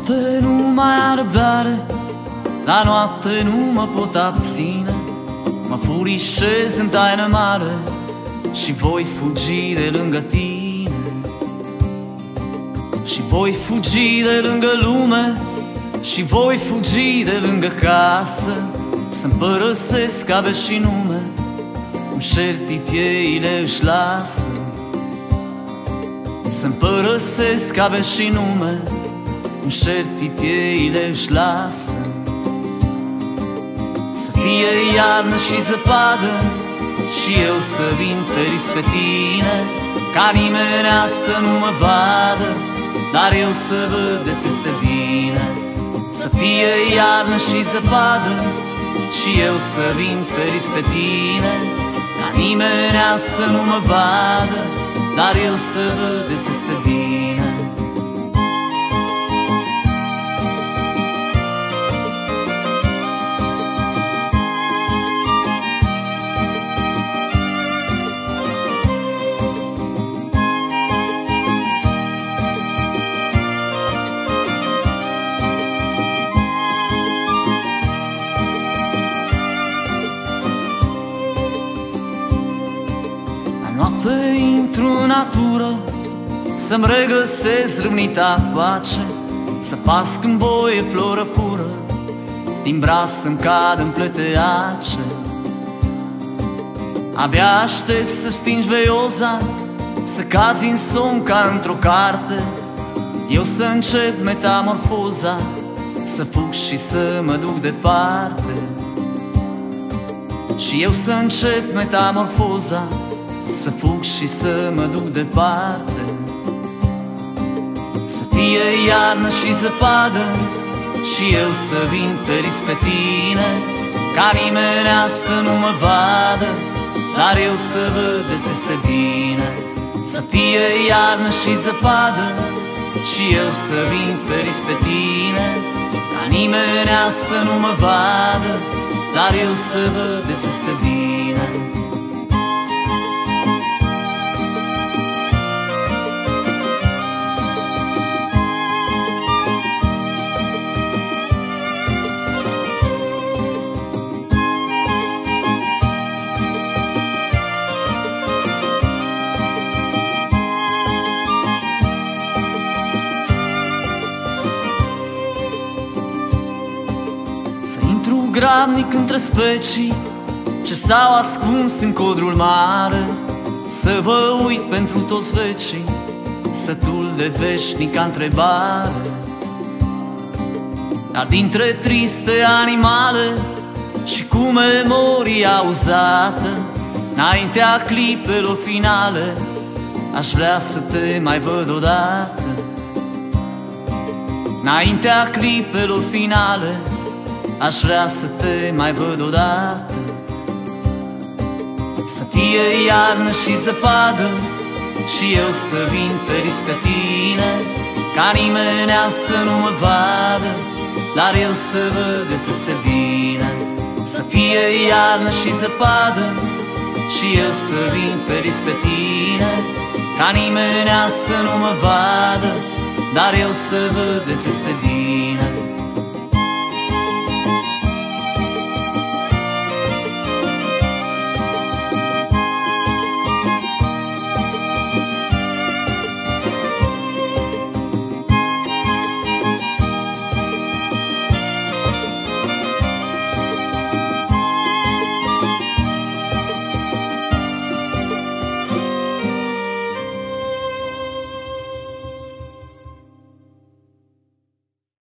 noapte nu mai am răbdare, la noapte nu mă pot abține. Mă furișez în taină mare și voi fugi de lângă tine. Și voi fugi de lângă lume și voi fugi de lângă casă, să-mi părăsesc ave și nume, cum șerpii pieile își lasă. Să-mi părăsesc ave și nume, cum șerpii pieile își lasă. Să fie iarnă și zăpadă și eu să vin peris pe tine, ca nimenea să nu mă vadă, dar eu să văd de-ți este bine. Să fie iarnă și zăpadă și eu să vin peris pe tine, ca nimenea să nu mă vadă, dar eu să văd de-ți este bine. Noapte intru în natură, să-mi regăsesc râvnita pace, să pas când boie floră pură, din braț să-mi cad în pleteace. Abia aștept să stingi veioza, să cazi în somn ca într-o carte, eu să încep metamorfoza, să fug și să mă duc departe. Și eu să încep metamorfoza, să fug și să mă duc departe. Să fie iarnă și zăpadă și eu să vin peris pe tine, ca nimenea să nu mă vadă, dar eu să văd de-ți este bine. Să fie iarnă și zăpadă și eu să vin peris pe tine, ca nimenea să nu mă vadă, dar eu să văd de-ți este bine. Să intru grabnic între specii ce s-au ascuns în codrul mare, să vă uit pentru toți vecii, sătul de veșnica întrebare. Dar dintre triste animale și cu memoria uzată, înaintea clipelor finale, aș vrea să te mai văd odată. Înaintea clipelor finale, aș vrea să te mai văd odată. Să fie iarnă și zăpadă și eu să vin peris pe tine, ca nimenea să nu mă vadă, dar eu să văd de-ți este bine. Să fie iarnă și zăpadă și eu să vin peris pe tine, ca nimenea să nu mă vadă, dar eu să văd de-ți este bine.